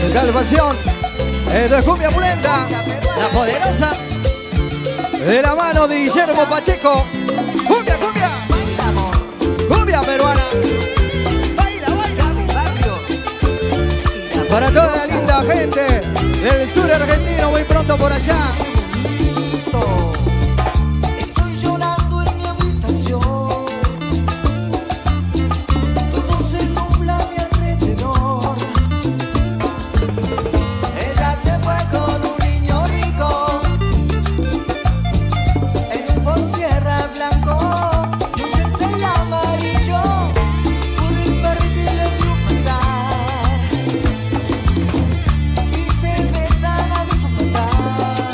Calvación. Esto es cumbia pulenta, la poderosa. De la mano de Guillermo Pacheco. Cumbia, cumbia. Cumbia peruana. Baila, baila. Para toda la linda gente del sur argentino, muy pronto por allá. Estoy llorando en mi habitación. Todo se nubla a mi alrededor. Ella se fue con un niño rico en un Ford Sierra blanco y un jersey amarillo. Por el parque le vio pasar y se besan a besos fatal.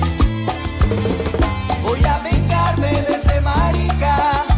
Voy a vengarme de ese marica.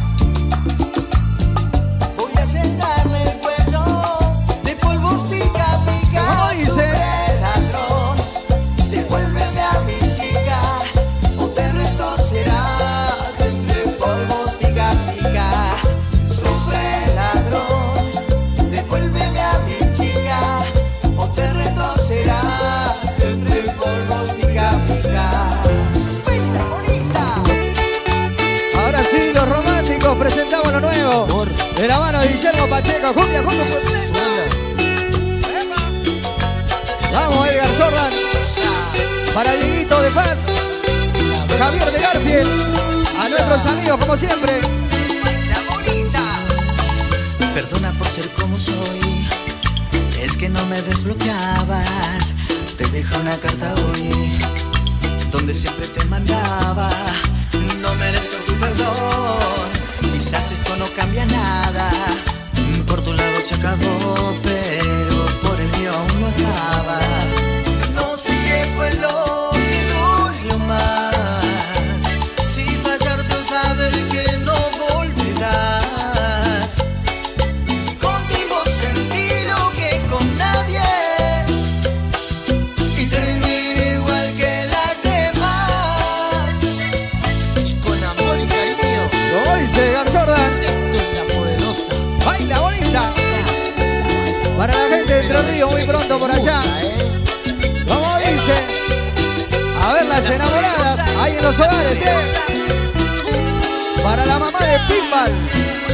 Voy a llenarle el cuello de polvos pica pica. ¿Cómo dice? Sufre, ladrón, devuélveme a mi chica o te retorcerás entre polvos pica pica. Sufre, ladrón, devuélveme a mi chica o te retorcerás entre polvos pica pica. Baila bonita. Ahora sí, los románticos presentamos lo nuevo. De la mano de Guillermo Pacheco. Cumbia, cumbia, cumbia. Vamos, Edgar Jordan. Para Dieguito de Paz, Javier de Garfield. A nuestros amigos, como siempre. La bonita. Perdona por ser como soy. Es que no me desbloqueabas. Te dejo una carta hoy donde siempre te mandaba. No merezco tu perdón. Quizás esto no cambia nada. Por tu lado se acabó, pero por el mío aún no acaba. No sé qué fue lo que dolió más. Si fallarte o saber que no volverás. Contigo sentí lo que con nadie. Y terminé igual que las demás. Y con amor y cariño. Como dice Edgar Jordan. Esto es la poderosa. Baila bonita. Para la gente de Entre Ríos, muy pronto por allá. Como dice. A ver las enamoradas ahí en los hogares, ¿eh? Para la mamá de Pinball.